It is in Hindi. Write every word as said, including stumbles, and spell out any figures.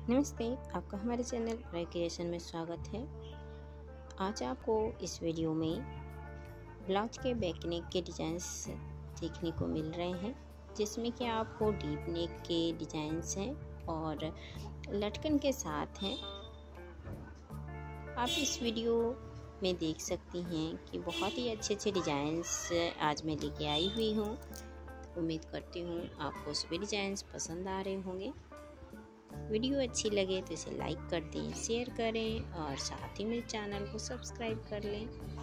नमस्ते, आपका हमारे चैनल राय क्रिएशन में स्वागत है। आज आपको इस वीडियो में ब्लाउज के बैक नेक के डिज़ाइंस देखने को मिल रहे हैं, जिसमें कि आपको डीप नेक के डिज़ाइंस हैं और लटकन के साथ हैं। आप इस वीडियो में देख सकती हैं कि बहुत ही अच्छे अच्छे डिज़ाइंस आज मैं लेके आई हुई हूँ। उम्मीद करती हूँ आपको सभी डिज़ाइंस पसंद आ रहे होंगे। वीडियो अच्छी लगे तो इसे लाइक कर दें, शेयर करें और साथ ही मेरे चैनल को सब्सक्राइब कर लें।